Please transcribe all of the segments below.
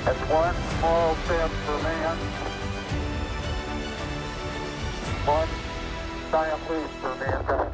That's one small step for man, one giant leap for mankind.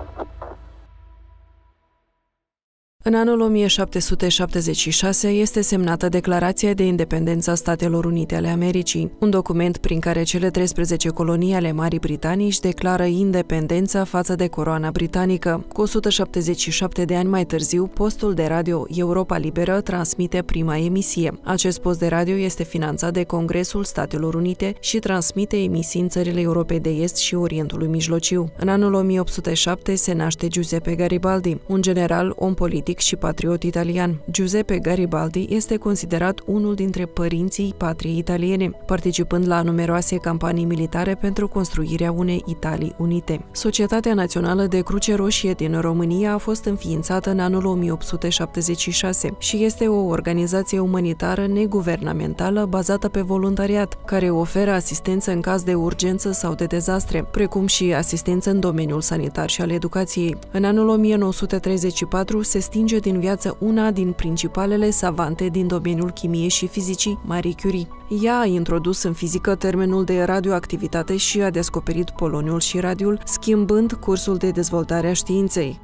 În anul 1776 este semnată Declarația de Independență a Statelor Unite ale Americii, un document prin care cele 13 colonii ale Marii Britanii își declară independența față de coroana britanică. Cu 177 de ani mai târziu, postul de radio Europa Liberă transmite prima emisie. Acest post de radio este finanțat de Congresul Statelor Unite și transmite emisii în țările Europei de Est și Orientului Mijlociu. În anul 1807 se naște Giuseppe Garibaldi, un general, om politic și patriot italian. Giuseppe Garibaldi este considerat unul dintre părinții patriei italiene, participând la numeroase campanii militare pentru construirea unei Italii unite. Societatea Națională de Cruce Roșie din România a fost înființată în anul 1876 și este o organizație umanitară neguvernamentală bazată pe voluntariat, care oferă asistență în caz de urgență sau de dezastre, precum și asistență în domeniul sanitar și al educației. În anul 1934 se stinge din viață una din principalele savante din domeniul chimiei și fizicii, Marie Curie. Ea a introdus în fizică termenul de radioactivitate și a descoperit poloniul și radiul, schimbând cursul de dezvoltare a științei.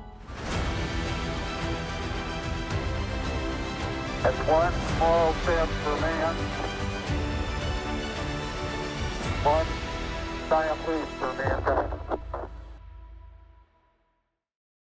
That's one small step for man, one giant leap for mankind.